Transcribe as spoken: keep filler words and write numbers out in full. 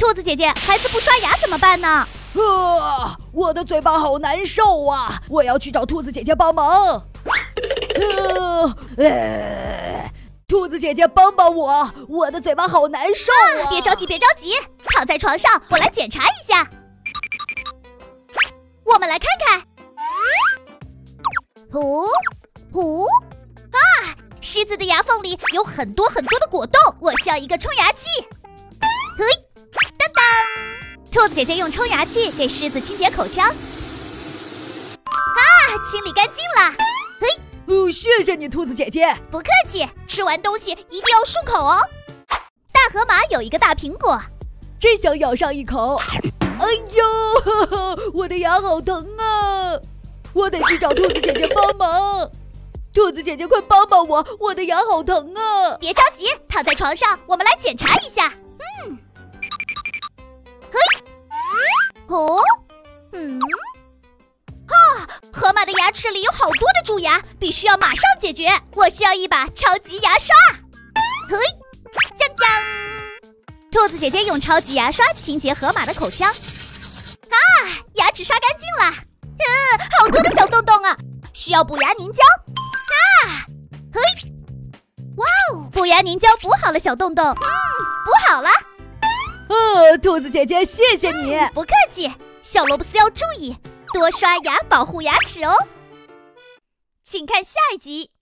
兔子姐姐，孩子不刷牙怎么办呢？ 啊，我的嘴巴好难受啊！我要去找兔子姐姐帮忙。呃，呃，兔子姐姐帮帮我，我的嘴巴好难受啊！ 啊别着急，别着急，躺在床上，我来检查一下。我们来看看。哦，哦，啊！狮子的牙缝里有很多很多的果冻，我需要一个冲牙器。嘿，当当！兔子姐姐用冲牙器给狮子清洁口腔。啊，清理干净了。嘿， 哦，谢谢你，兔子姐姐。 不客气，吃完东西一定要漱口哦。大河马有一个大苹果， 真想咬上一口。哎呦，呵呵，我的牙好疼啊！我得去找兔子姐姐帮忙。兔子姐姐，快帮帮我，我的牙好疼啊！ 别着急，躺在床上，我们来检查一下。嗯，嘿，哦，嗯，啊，河马的牙齿里有好多的蛀牙，必须要马上解决。我需要一把超级牙刷。嘿，锵锵！兔子姐姐用超级牙刷清洁河马的口腔。啊，牙齿刷干净了。嗯，好多的小洞洞啊，需要补牙凝胶。啊，嘿，哇哦，补牙凝胶补好了小洞洞。嗯，补好了。 呃，兔子姐姐，谢谢你。 嗯，不客气，小萝卜丝要注意，多刷牙保护牙齿哦。请看下一集。